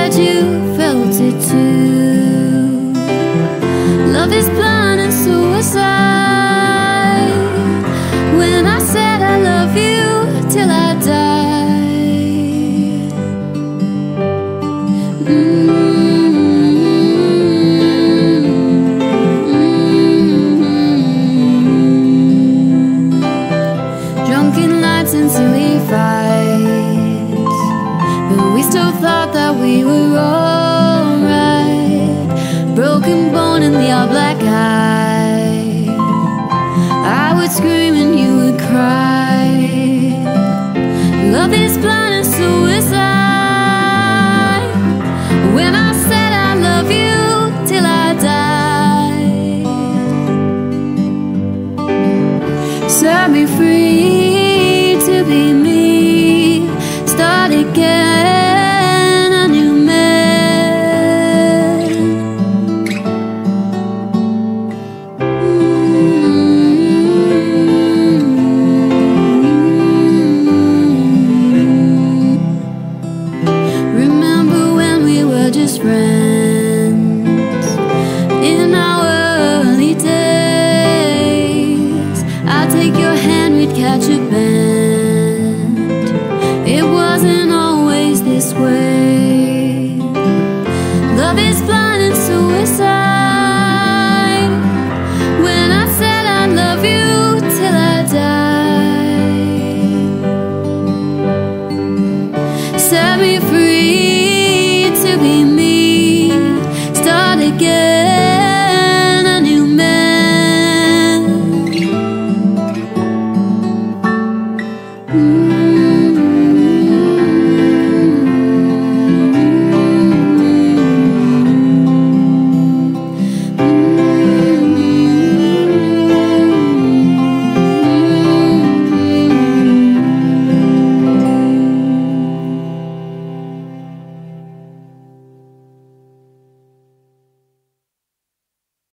that you felt it too. Love is blind and suicide. When I said I love you till I die. Drunken nights and silly fights, but we still thought that we were alright. Broken bone in the all black eye, I would scream and you would cry. Love is blind and suicide. When I said I love you till I die. Set me free to be me, start again a new man. Remember when we were just friends in our early days? I'd take your hand, we'd catch a band. It wasn't always this way. Love is blind and suicide. When I said I love you till I die. Set me free.